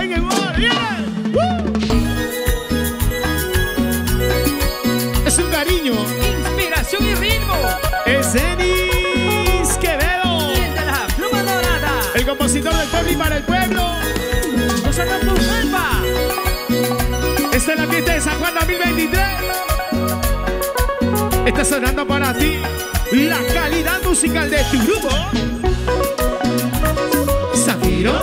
en el mar. Yeah. Es un cariño. Inspiración y ritmo. Es Denis Quevedo. Desde la pluma dorada. El compositor del pueblo y para el pueblo. Gozando tu alma. Esta es la fiesta de San Juan 2023. Está sonando para ti la calidad musical de tu grupo. Zafiro,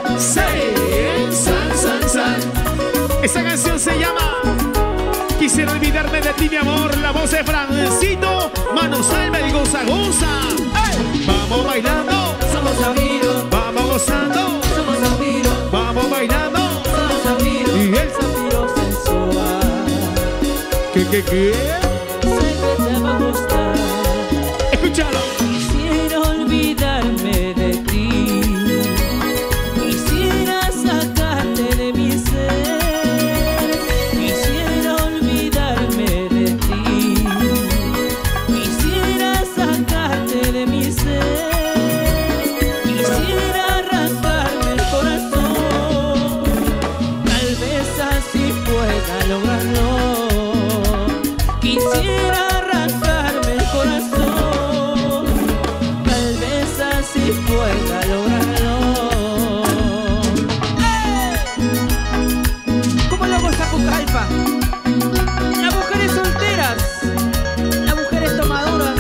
san. Esta canción se llama Quisiera olvidarme de ti, mi amor. La voz de Francito, manos alma y goza. ¡Hey! Vamos bailando, Somos Zafiro. vamos gozando, Somos Zafiro. vamos bailando. Somos Zafiro. Y el Zafiro sensual. ¿Qué? Sé que te va a gustar. Escúchalo. Quisiera olvidarme de ti. Quisiera sacarte de mi ser. Quisiera olvidarme de ti. Quisiera sacarte de mi ser. Quisiera arrancarme el corazón. Tal vez así pueda lograrlo. Quisiera arrancarme el corazón. Tal vez así pueda lograrlo. ¿Cómo la goza Pucallpa? Las mujeres solteras, las mujeres tomadoras.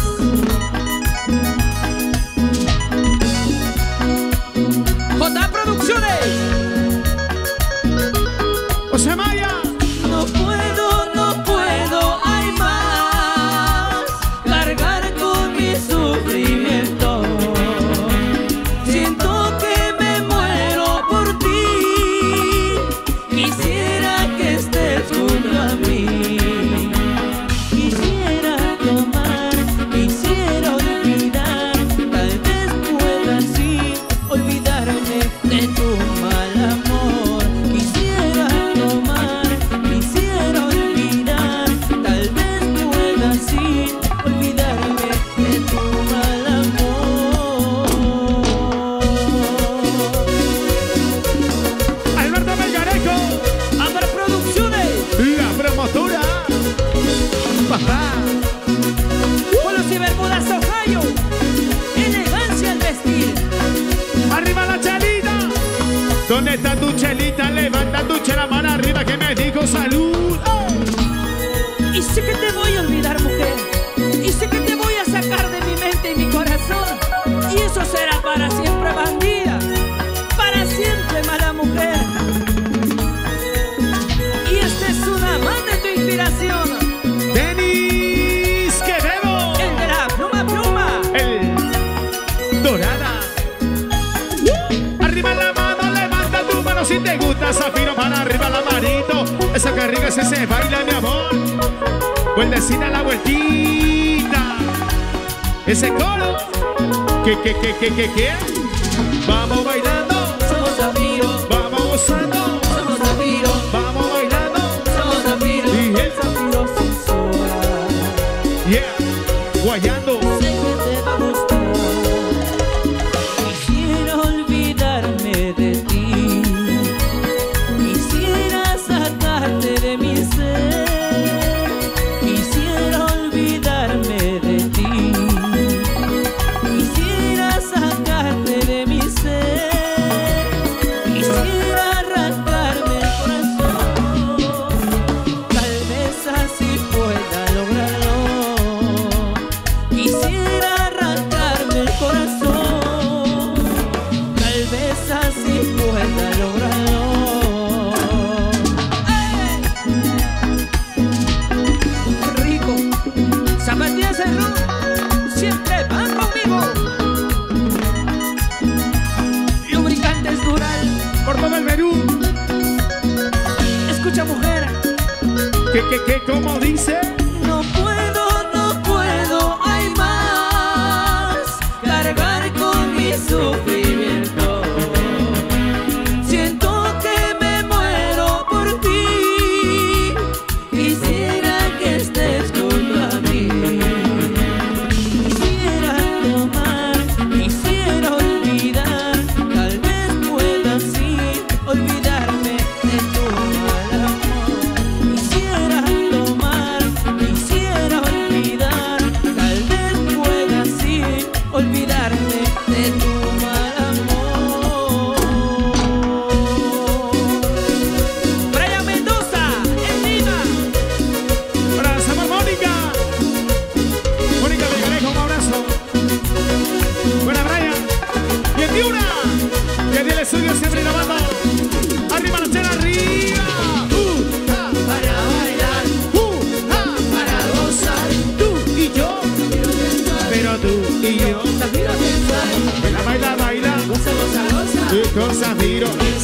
J Producciones. José Maya. No puedo, hay más. Cargar con mi sufrimiento. Siento que me muero por ti. Quisiera que estés junto a mí. Quisiera tomar, quisiera olvidar. Tal vez pueda así olvidarme de tu mal amor. Quisiera tomar, quisiera olvidar. Tal vez pueda así olvidarme de tu mal amor. Alberto Melgarejo. Amar Producciones. La promotora. Papá. Polos y Bermudas, Ohio. Elegancia al vestir. Arriba la chelita. ¿Dónde está tu chelita? Levanta tu chela, mano arriba que me dijo salud. Y sé que te voy a olvidar, mujer. Y sé que te voy a sacar de mi mente y mi corazón. Y eso será para siempre, bandida. Para siempre, mala mujer. Y esta es una más de tu inspiración. Denis Quevedo. El de la pluma. El Dorada. Arriba la mano, levanta tu mano si te gusta. Zafiro, para arriba la manito. Esa carriga se baila, mi amor. Vueltecita la vueltita. Ese coro. ¿Qué? Vamos bailando. Somos Zafiro. Vamos gozando. Somos Zafiro. Vamos bailando. Somos Zafiro. Y el Zafiro sensual. Yeah. Guayando. Sé que te va a gustar. Quisiera olvidarme de ti. Quisiera sacarte de mi ser. Quisiera olvidarme de ti. Quisiera sacarte de mi ser. Quisiera arrancarme el corazón. Tal vez así pueda lograrlo. Quisiera arrancarme el corazón. Tal vez así pueda lograrlo. ¡Ey! ¡Qué rico! Zapatillas en luz siempre van conmigo. Lubricantes Dural. Por todo el Perú. Escucha, mujer. ¿Cómo dice? No puedo, hay más. Cargar con mi sufrimiento. Siento que me muero por ti. Quisiera que estés junto a mí. Quisiera tomar, quisiera olvidar. Tal vez pueda así olvidarme Y una. Que viene el estudio siempre grabando. Arriba la chela, arriba. Para bailar, para gozar, tú y yo. Pero tú y yo. Zafiro sensual, Baila, baila, baila. goza, goza, goza. Con Zafiro.